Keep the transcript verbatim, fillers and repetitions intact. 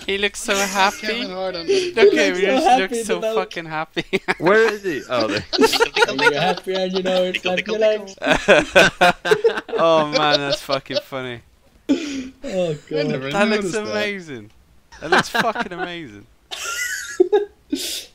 He looks so happy. Kevin Hart on the- Look at him, he so just happy looks in so the milk. fucking happy. Where is he? Oh, there. When you're happy and you know it's Tickle, like tickle, your legs. Oh man, that's fucking funny. Oh I god. never That looks noticed that. amazing. That looks fucking amazing.